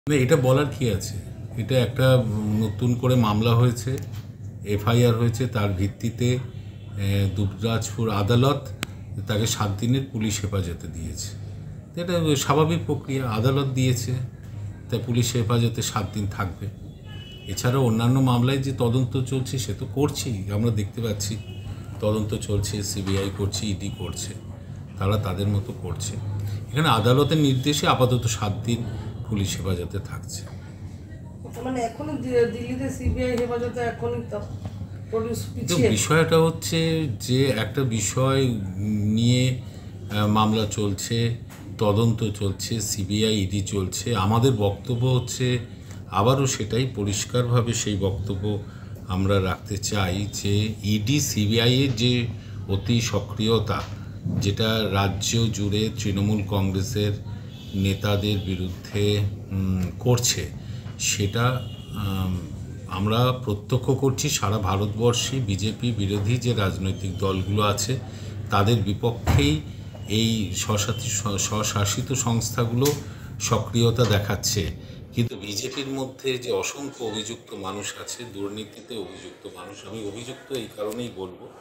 না, এটা বলার কি আছে? এটা একটা নতুন করে মামলা হয়েছে, এফআইআর হয়েছে, তার ভিত্তিতে দুবরাজপুর আদালত তাকে 7 দিনের পুলিশ হেফাজতে দিয়েছে। এটা স্বাভাবিক প্রক্রিয়া, আদালত দিয়েছে, তাই পুলিশ হেফাজতে 7 দিন থাকবে। এছাড়াও অন্যান্য মামলায় যে তদন্ত চলছে সে তো করছেই, আমরা দেখতে পাচ্ছি তদন্ত চলছে, সিবিআই করছে, ইডি করছে, তারা তাদের মতো করছে। এখানে আদালতের নির্দেশে আপাতত 7 দিন পুলিশ হেফাজতে থাকছে। মানে এখনো দিল্লিতে সিবিআই হেফাজতে এখনই তো বিষয়টা হচ্ছে যে একটা বিষয় নিয়ে মামলা চলছে, তদন্ত চলছে, সিবিআই ইডি চলছে। আমাদের বক্তব্য হচ্ছে আবারও সেটাই পরিষ্কারভাবে সেই বক্তব্য আমরা রাখতে চাই যে ইডি সিবিআইয়ের যে অতি সক্রিয়তা, যেটা রাজ্য জুড়ে তৃণমূল কংগ্রেসের নেতাদের বিরুদ্ধে করছে, সেটা আমরা প্রত্যক্ষ করছি। সারা ভারতবর্ষে বিজেপি বিরোধী যে রাজনৈতিক দলগুলো আছে তাদের বিপক্ষেই এই স্বশাসিত সংস্থাগুলো সক্রিয়তা দেখাচ্ছে। কিন্তু বিজেপির মধ্যে যে অসংখ্য অভিযুক্ত মানুষ আছে, দুর্নীতিতে অভিযুক্ত মানুষ, আমি অভিযুক্ত এই কারণেই বলবো